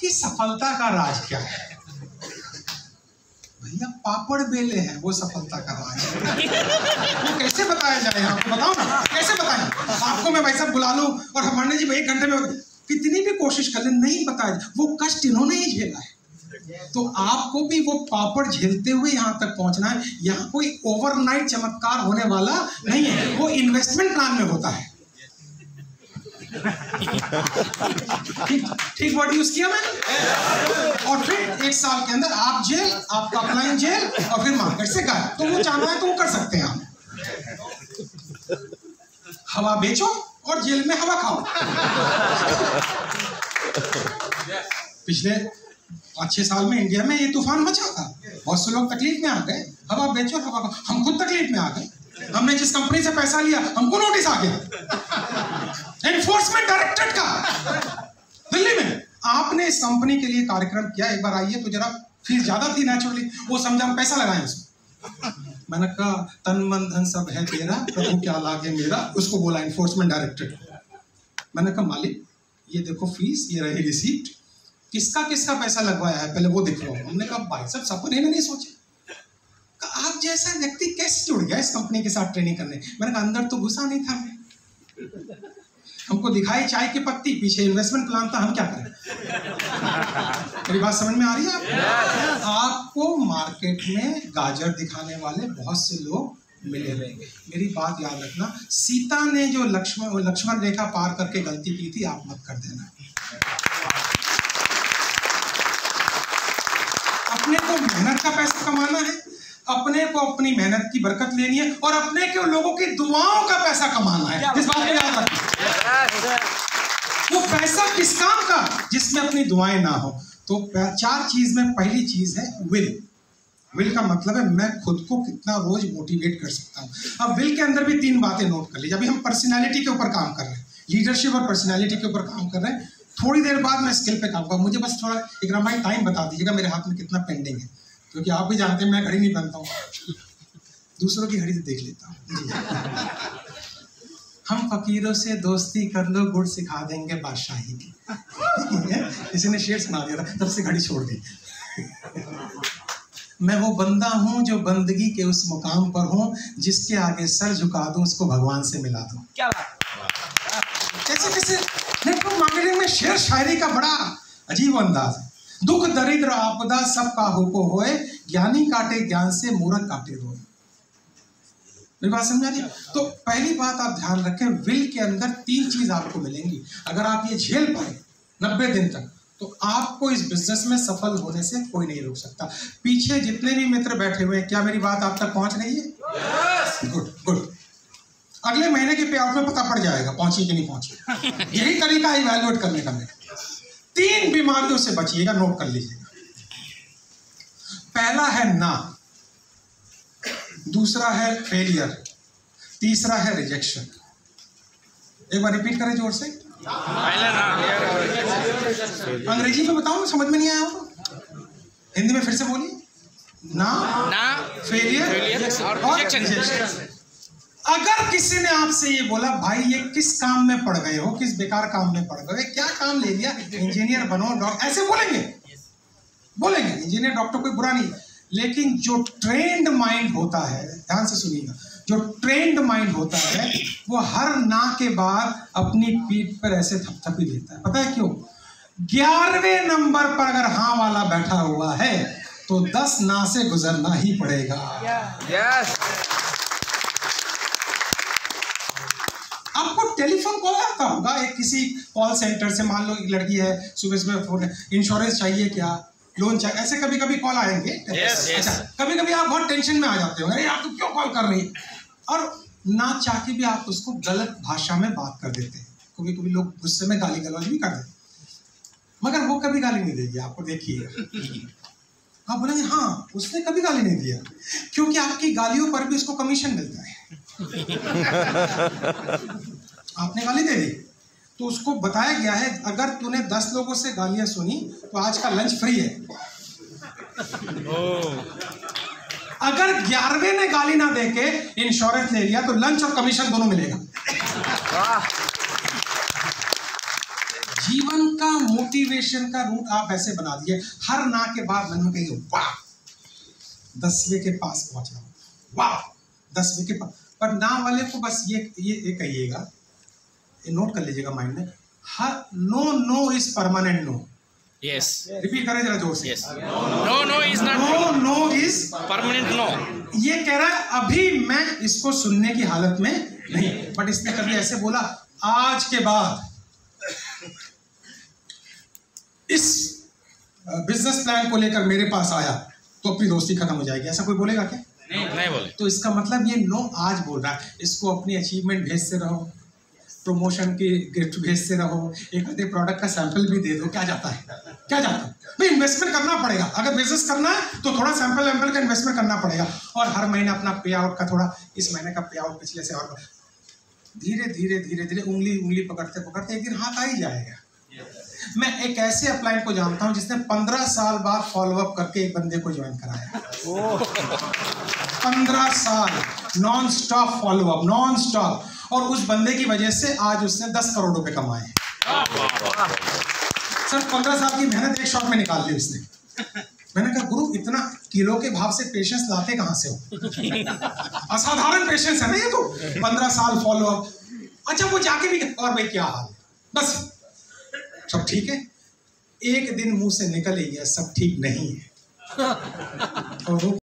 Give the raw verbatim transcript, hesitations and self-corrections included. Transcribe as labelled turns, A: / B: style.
A: आपकी सफलता का राज क्या है? भैया पापड़ बेले हैं वो सफलता का राज है। वो कैसे बताया जाए आपको? बताओ ना कैसे बताएं आपको? मैं भाई साहब बुला लूं और हमारे जी एक घंटे में कितनी भी कोशिश कर ले नहीं बताया। वो कष्ट इन्होंने ही झेला है, तो आपको भी वो पापड़ झेलते हुए यहाँ तक पहुंचना है। यहाँ कोई ओवरनाइट चमत्कार होने वाला नहीं है, वो इन्वेस्टमेंट प्लान में होता है। ठीक वर्ड यूज किया मैंने। और फिर एक साल के अंदर आप जेल, आपका अपलाइन जेल और फिर मार्केट से गायब। तो वो चाहना है तो वो कर सकते हैं आप। हवा बेचो और जेल में हवा खाओ। पिछले पाँच छह साल में इंडिया में ये तूफान मचा था, बहुत से लोग तकलीफ में आ गए। हवा बेचो हवा खाओ। हम खुद तकलीफ में आ गए। हमने जिस कंपनी से पैसा लिया हमको नोटिस आ गया एनफोर्समेंट डायरेक्टरेट का दिल्ली में। आपने इस कंपनी के लिए कार्यक्रम किया, एक बार आइए तो जरा फीस ज्यादा थी नेचुरली, वो समझा हम पैसा लगाएं उसमें। मैंने कहा तन मन धन सब है तेरा, प्रभु क्या लागे मेरा। उसको बोला एनफोर्समेंट डायरेक्टरेट। मैंने कहा मालिक ये देखो फीस, ये रही रिसीप्ट, किसका किसका पैसा लगवाया है पहले वो दिख लो। हमने कहा भाई साहब सपने में नहीं सोचे। आप जैसा व्यक्ति कैसे जुड़ गया इस कंपनी के साथ ट्रेनिंग करने? मैंने कहा अंदर तो घुसा नहीं था मैं, हमको दिखाई चाय की पत्ती, पीछे इन्वेस्टमेंट प्लान था, हम क्या करें? मेरी बात समझ में आ रही है आपको? आपको मार्केट में गाजर दिखाने वाले बहुत से लोग मिलेंगे। मेरी बात याद रखना, सीता ने जो लक्ष्मण लक्ष्मण रेखा पार करके गलती की थी आप मत कर देना। अपने को मेहनत का पैसा कमाना है, अपने को अपनी मेहनत की बरकत लेनी है और अपने को लोगों की दुआओं का पैसा कमाना है। इस बात को याद रखना। वो पैसा किस काम का जिसमें अपनी दुआएं ना हो। तो चार चीज में पहली चीज है विल। विल का मतलब है मैं खुद को कितना रोज मोटिवेट कर सकता हूँ। अब विल के अंदर भी तीन बातें नोट कर लीजिए। अभी हम पर्सनैलिटी के ऊपर काम कर रहे हैं, लीडरशिप और पर्सनैलिटी के ऊपर काम कर रहे हैं। थोड़ी देर बाद मैं स्किल पे काम करूँगा। मुझे बस थोड़ा एक लंबाई टाइम बता दीजिएगा मेरे हाथ में कितना पेंडिंग है, क्योंकि आप भी जानते हैं मैं घड़ी नहीं पहनता हूँ, दूसरों की घड़ी से देख लेता हूँ। हम फकीरों से दोस्ती कर लो, गुड़ सिखा देंगे बादशाही की। किसी ने शेर सुना दिया था, तब से घड़ी छोड़ दी। मैं वो बंदा हूँ जो बंदगी के उस मुकाम पर हूँ, जिसके आगे सर झुका दूँ उसको भगवान से मिला दूँ। क्या कैसे कैसे नेटवर्क मार्केटिंग में शेर शायरी का बड़ा अजीब अंदाज है। दुख दरिद्र आपदा सब काहू को होए, ज्ञानी काटे ज्ञान से मूर्ख काटे रोए। मेरी बात समझा रही? तो पहली बात आप ध्यान रखें, विल के अंदर तीन चीज आपको मिलेंगी। अगर आप ये झेल पाए नब्बे दिन तक तो आपको इस बिजनेस में सफल होने से कोई नहीं रोक सकता। पीछे जितने भी मित्र बैठे हुए हैं, क्या मेरी बात आप तक पहुंच रही है? Good good. अगले महीने के पे आउट में पता पड़ जाएगा पहुंची कि नहीं पहुंची। यही तरीका है इवैल्यूएट करने का मेरा। तीन बीमारियों से बचिएगा, नोट कर लीजिएगा। पहला है ना, दूसरा है फेलियर, तीसरा है रिजेक्शन। एक बार रिपीट करें जोर से। अंग्रेजी में बताऊं, समझ में नहीं आया हो? हिंदी में फिर से बोलिए। ना, ना, फेलियर और रिजेक्शन। अगर किसी ने आपसे ये बोला भाई ये किस काम में पड़ गए हो, किस बेकार काम में पड़ गए, क्या काम ले लिया, इंजीनियर बनो, डॉक्टर, ऐसे बोलेंगे बोलेंगे इंजीनियर डॉक्टर कोई बुरा नहीं। लेकिन जो ट्रेंड माइंड होता है, ध्यान से सुनिएगा, जो ट्रेंड माइंड होता है वो हर ना के बाद अपनी पीठ पर ऐसे थपथपी देता है। पता है क्यों? ग्यारहवें नंबर पर अगर हाँ वाला बैठा हुआ है तो दस ना से गुजरना ही पड़ेगा। yes. आपको टेलीफोन कॉल आता होगा एक किसी कॉल सेंटर से, मान लो एक लड़की है, सुबह सुबह फोन, इंश्योरेंस चाहिए क्या, लोन चाहिए, ऐसे कभी कभी कॉल आएंगे। yes, yes. अच्छा, कभी कभी आप बहुत टेंशन में आ जाते हो, अरे यार तू क्यों कॉल कर रही है, और ना चाह के भी आप उसको गलत भाषा में बात कर देते हैं। कभी कभी लोग गुस्से में गाली गलौज भी कर देते, मगर वो कभी गाली नहीं देगी आपको, देखिए। आप बोलेंगे हाँ उसने कभी गाली नहीं दिया, क्योंकि आपकी गालियों पर भी उसको कमीशन मिलता है। आपने गाली दे दी तो उसको बताया गया है अगर तूने दस लोगों से गालियां सुनी तो आज का लंच फ्री है। अगर ग्यारहवें ने गाली ना देके इंश्योरेंस ले लिया तो लंच और कमीशन दोनों मिलेगा। जीवन उनका मोटिवेशन का रूट आप ऐसे बना दिए, हर ना के बाद मैंने कही वाह दसवें के पास पहुंच रहा हूँ, वाह दसवें के पास। पर ना वाले को बस ये ये, ये कहिएगा, ये नोट कर लीजिएगा माइंड में, हर no no is permanent no.
B: Yes.
A: Repeat करें जरा जोर से।
B: Yes. No, no is not.
A: No no is
B: Permanent no.
A: ये कह रहा है अभी मैं इसको सुनने की हालत में नहीं, बट इसने कभी ऐसे बोला आज के बाद इस बिजनेस प्लान को लेकर मेरे पास आया तो अपनी दोस्ती खत्म हो जाएगी, ऐसा कोई बोलेगा क्या?
B: नहीं नहीं बोले।
A: तो इसका मतलब ये नो आज बोल रहा है, इसको अपनी अचीवमेंट भेजते रहो, प्रमोशन की गिफ्ट भेजते रहो, एक आधे प्रोडक्ट का सैंपल भी दे दो, क्या जाता है, क्या जाता है भाई, इन्वेस्टमेंट करना पड़ेगा। अगर बिजनेस करना है तो थोड़ा सैंपल वैम्पल का इन्वेस्टमेंट करना पड़ेगा, और हर महीने अपना पे आउट का थोड़ा, इस महीने का पे आउट पिछले से, और धीरे धीरे धीरे धीरे उंगली उंगली पकड़ते पकड़ते एक दिन हाथ आ ही जाएगा। मैं एक ऐसे अपलाइन को जानता हूं जिसने पंद्रह साल बाद फॉलोअप करके एक बंदे को ज्वाइन कराया। पंद्रह साल non stop follow up, non stop, और उस बंदे की वजह से आज उसने दस करोड़ रुपए कमाए। सर पंद्रह साल की मेहनत एक शॉट में निकाल ली उसने। मैंने कहा गुरु इतना किलो के भाव से पेशेंस लाते कहां से हो? असाधारण पेशेंस है ना ये तो। पंद्रह साल फॉलोअप, अच्छा वो जाके भी, और भाई क्या हाल है, बस सब ठीक है। एक दिन मुंह से निकल ही गया सब ठीक नहीं है। और